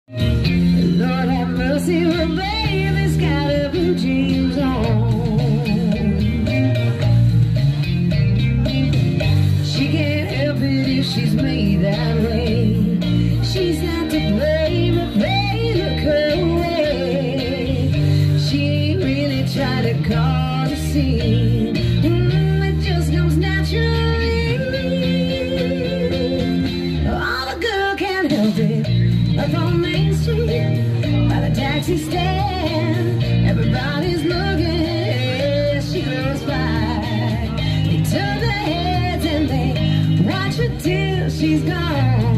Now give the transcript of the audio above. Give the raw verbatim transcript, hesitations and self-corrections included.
Lord have mercy, her baby's got her blue jeans on. She can't help it if she's made that way. She's not to blame if they look her way. She ain't really trying to cause a scene. Mm, it just comes naturally. Oh, the girl can't help it. Up on Main Street, by the taxi stand, everybody's looking as she goes by. They turn their heads and they watch her till she's gone.